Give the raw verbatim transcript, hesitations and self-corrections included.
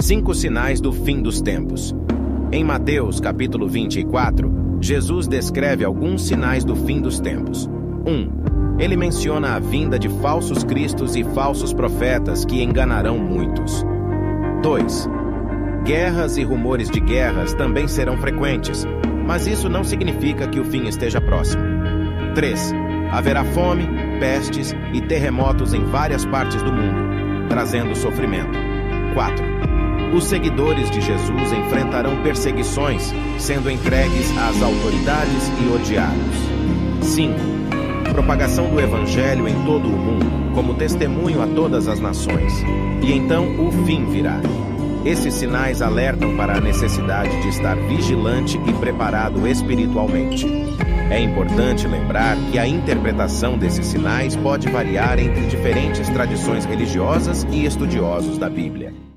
Cinco sinais do fim dos tempos. Em Mateus, capítulo vinte e quatro, Jesus descreve alguns sinais do fim dos tempos. um. Ele menciona a vinda de falsos cristos e falsos profetas que enganarão muitos. dois. Guerras e rumores de guerras também serão frequentes, mas isso não significa que o fim esteja próximo. três. Haverá fome, pestes e terremotos em várias partes do mundo, trazendo sofrimento. quatro. Os seguidores de Jesus enfrentarão perseguições, sendo entregues às autoridades e odiados. cinco. Propagação do Evangelho em todo o mundo, como testemunho a todas as nações. E então o fim virá. Esses sinais alertam para a necessidade de estar vigilante e preparado espiritualmente. É importante lembrar que a interpretação desses sinais pode variar entre diferentes tradições religiosas e estudiosos da Bíblia.